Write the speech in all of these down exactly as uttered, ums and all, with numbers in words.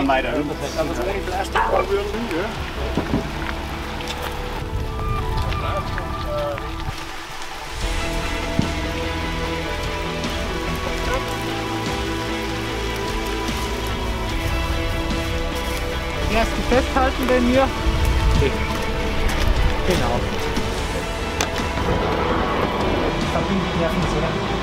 man meiden. Also ohne Plastik würden, ja. Erst festhalten bei mir. Genau. Verbinden nerven so.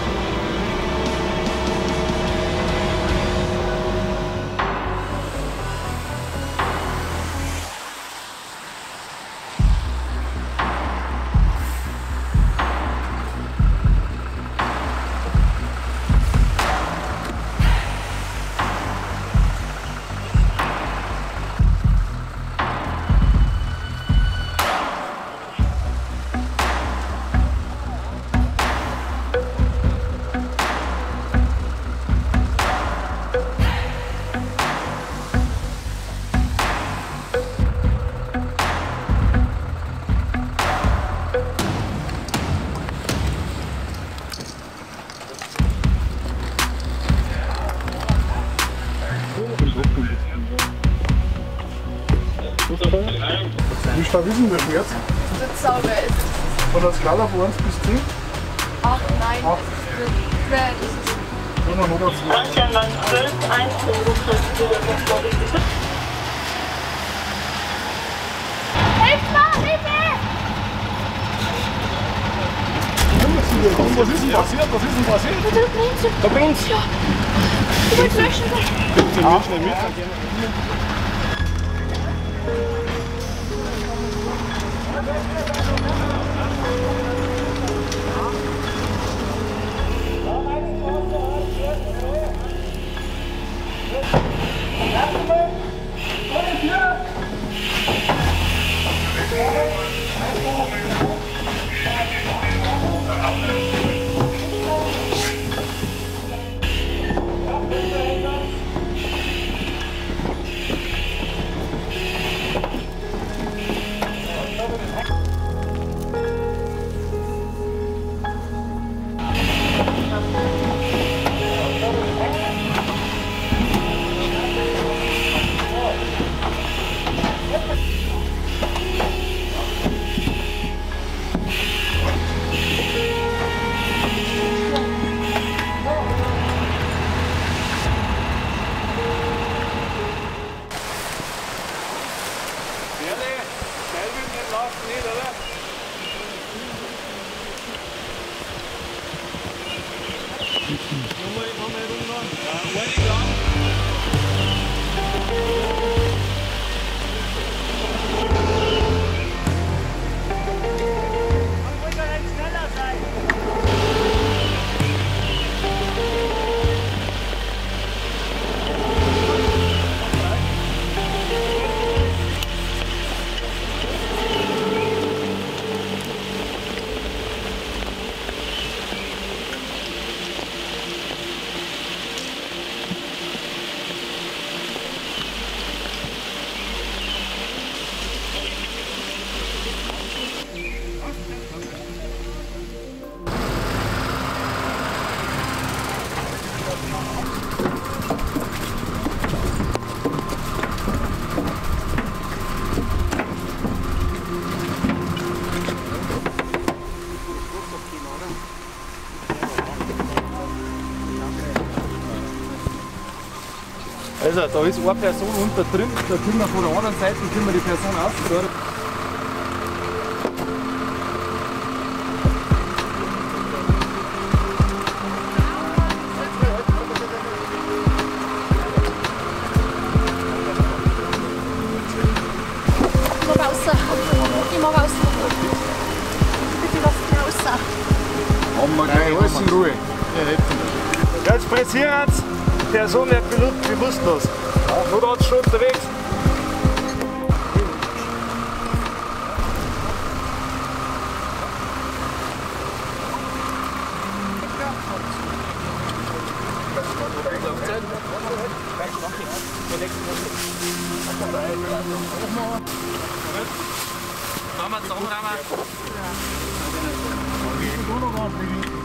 Wie stark ist denn der Schmerz? Das ist sauber. Von der Skala von eins bis zehn? acht, nein. acht. Das ist Nur noch Nummer zwei. zwölf, eins, Hilf mal, Hilfe! Was ist denn passiert? Was ist denn passiert? Da brennt's. Da brennt's. Ja. Du willst löschen. Bitte nicht schnell mit. Also da ist eine Person unter drin, da können wir von der anderen Seite können wir die Person aufsteuern. Ich mag raus. Ich mag raus. Bitte lass mich raus. Haben wir gleich alles in Ruhe. Jetzt pressieren Sie. Die Person wird bewusstlos. Notarzt schon unterwegs. Machen wir zusammen,